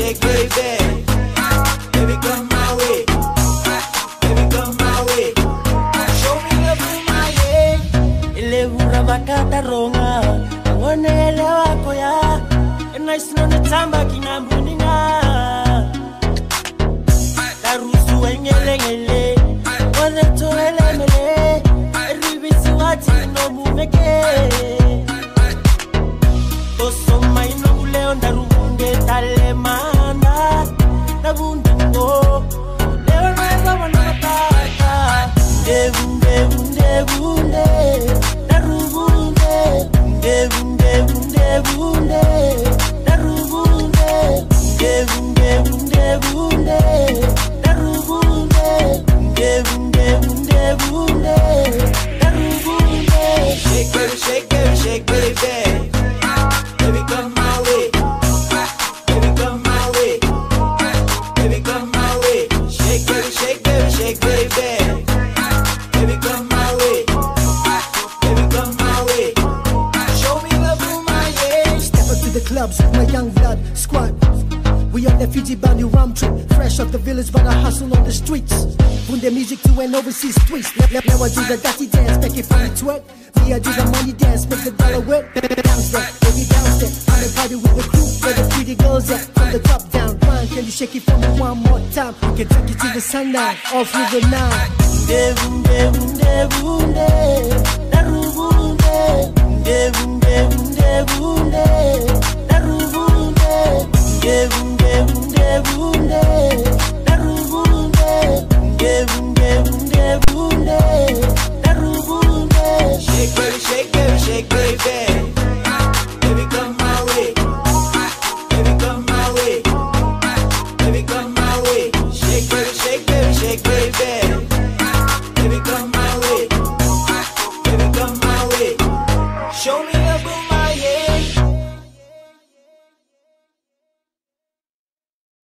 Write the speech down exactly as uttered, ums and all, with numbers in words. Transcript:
shake, baby. Baby, come my way. Baby, come my way. Show me love in my way. Ele vura vakata ronga, ngone ele wako ya. Ena isino tamba kinambundinga. Darusu engele ngele, wale to ele mele. Eribisi wati no mumeke. Oso mai no uleo ndarunge talemana. Nabundingo, leo na wana taka. Devunde, vunde, vunde, darubunde. Devunde, vunde, vunde, darubunde. Devunde, vunde, vunde, darubunde. Devunde, vunde, vunde, darubunde. Shake, baby, shake, baby, shake, baby. Baby, come my way. Baby, come my way. Baby, come my way. Shake, baby, shake, baby, shake, baby. Baby, come my way. Baby, come my way. Show me love in my way. Step up to the clubs with my young blood squad. We on the Fiji bounty rum trip. Fresh off the village, but I hustle on the streets. Boom their music to an overseas twist. Now, now I do the dirty dance, make it from the twerk. Me, I do the money dance, make the dollar work. Bounce that, baby, bounce that. I'm the party with the crew, where the pretty girls at. From the top down, fine, can you shake it for me one more time? We can take it to the sundown, all through the night. Devunde, vunde, vunde, darubunde. Devunde, vunde, vunde, darubunde. Devunde, vunde.